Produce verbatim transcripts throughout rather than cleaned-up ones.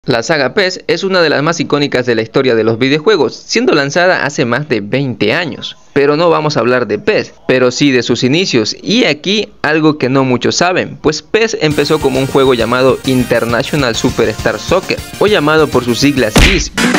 La saga PES es una de las más icónicas de la historia de los videojuegos, siendo lanzada hace más de veinte años. Pero no vamos a hablar de PES, pero sí de sus inicios, y aquí algo que no muchos saben, pues PES empezó como un juego llamado International Superstar Soccer, o llamado por sus siglas I S P.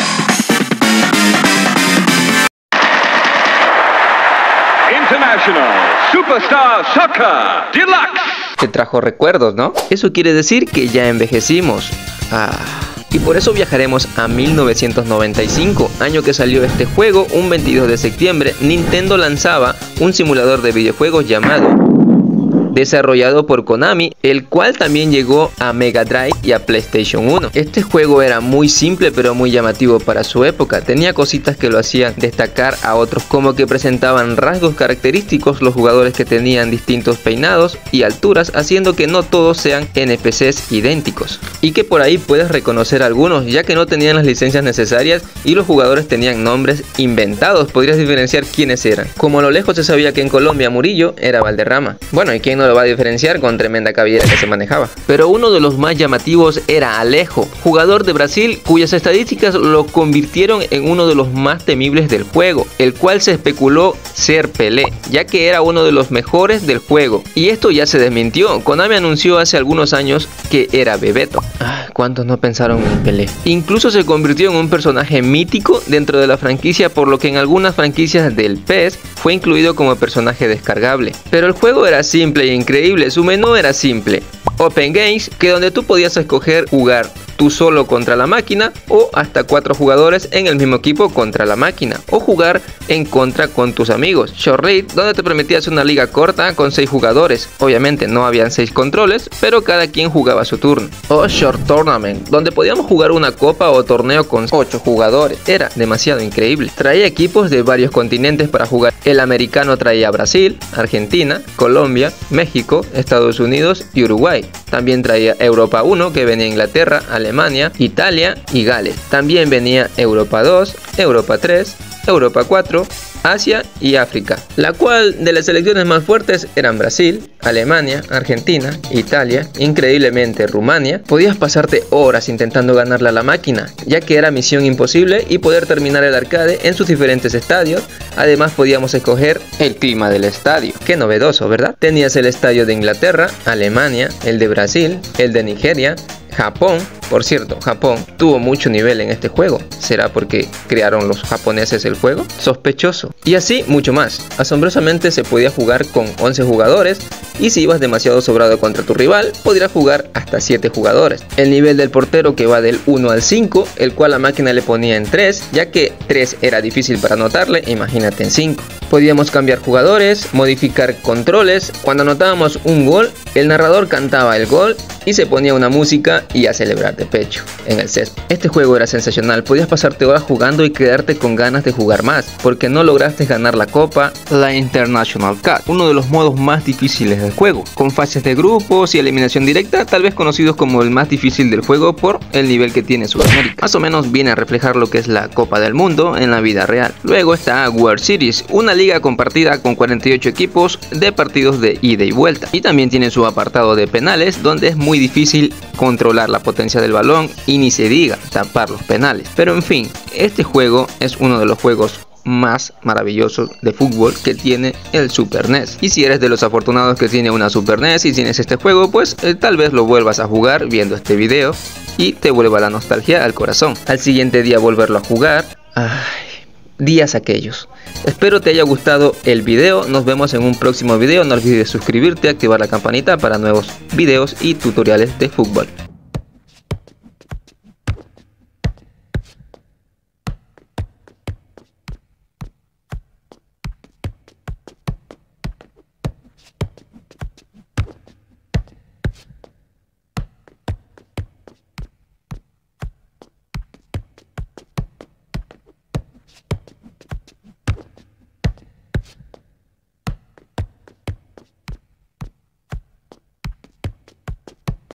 International Superstar Soccer Deluxe. Te trajo recuerdos, ¿no? Eso quiere decir que ya envejecimos. Ah. Y por eso viajaremos a mil novecientos noventa y cinco, año que salió este juego. Un veintidós de septiembre, Nintendo lanzaba un simulador de videojuegos llamado, desarrollado por Konami, el cual también llegó a Mega Drive y a PlayStation uno. Este juego era muy simple pero muy llamativo para su época. Tenía cositas que lo hacían destacar a otros, como que presentaban rasgos característicos los jugadores que tenían distintos peinados y alturas, haciendo que no todos sean N P Cs idénticos. Y que por ahí puedes reconocer algunos, ya que no tenían las licencias necesarias y los jugadores tenían nombres inventados. Podrías diferenciar quiénes eran. Como a lo lejos se sabía que en Colombia Murillo era Valderrama. Bueno, ¿y quién no lo va a diferenciar con tremenda cabellera que se manejaba? Pero uno de los más llamativos era Alejo, jugador de Brasil cuyas estadísticas lo convirtieron en uno de los más temibles del juego, el cual se especuló ser Pelé, ya que era uno de los mejores del juego. Y esto ya se desmintió. Konami anunció hace algunos años que era Bebeto. Ah, ¿cuántos no pensaron en Pelé? Incluso se convirtió en un personaje mítico dentro de la franquicia, por lo que en algunas franquicias del PES fue incluido como personaje descargable. Pero el juego era simple e increíble. Su menú era simple: Open Games, que donde tú podías escoger jugar tú solo contra la máquina, o hasta cuatro jugadores en el mismo equipo contra la máquina, o jugar en contra con tus amigos. Short Raid, donde te permitías una liga corta con seis jugadores. Obviamente no habían seis controles, pero cada quien jugaba su turno. O Short Tournament, donde podíamos jugar una copa o torneo con ocho jugadores. Era demasiado increíble. Traía equipos de varios continentes para jugar. El americano traía Brasil, Argentina, Colombia, México, Estados Unidos y Uruguay. También traía Europa uno, que venía Inglaterra, Alemania, Italia y Gales. También venía Europa dos, Europa tres, Europa cuatro, Asia y África, la cual de las selecciones más fuertes eran Brasil, Alemania, Argentina, Italia, increíblemente Rumania. Podías pasarte horas intentando ganarle a la máquina, ya que era misión imposible, y poder terminar el arcade en sus diferentes estadios. Además podíamos escoger el clima del estadio. Qué novedoso, ¿verdad? Tenías el estadio de Inglaterra, Alemania, el de Brasil, el de Nigeria, Japón. Por cierto, Japón tuvo mucho nivel en este juego. ¿Será porque crearon los japoneses el juego? Sospechoso. Y así mucho más. Asombrosamente se podía jugar con once jugadores, y si ibas demasiado sobrado contra tu rival, podrías jugar hasta siete jugadores. El nivel del portero, que va del uno al cinco, el cual la máquina le ponía en tres, ya que tres era difícil para anotarle, imagínate en cinco. Podíamos cambiar jugadores, modificar controles. Cuando anotábamos un gol, el narrador cantaba el gol y se ponía una música y a celebrar de pecho en el césped. Este juego era sensacional. Podías pasarte horas jugando y quedarte con ganas de jugar más, porque no lograste ganar la copa, la International Cup, uno de los modos más difíciles del juego, con fases de grupos y eliminación directa, tal vez conocidos como el más difícil del juego por el nivel que tiene Sudamérica. Más o menos viene a reflejar lo que es la Copa del Mundo en la vida real. Luego está World Series, una liga compartida con cuarenta y ocho equipos de partidos de ida y vuelta, y también tiene su apartado de penales, donde es muy difícil controlar la potencia del balón y ni se diga tapar los penales. Pero en fin, este juego es uno de los juegos más maravillosos de fútbol que tiene el Super N E S. Y si eres de los afortunados que tiene una Super N E S y tienes este juego, pues eh, tal vez lo vuelvas a jugar viendo este video y te vuelva la nostalgia al corazón. Al siguiente día volverlo a jugar. Ay, días aquellos. Espero te haya gustado el video. Nos vemos en un próximo video. No olvides suscribirte, activar la campanita para nuevos videos y tutoriales de fútbol.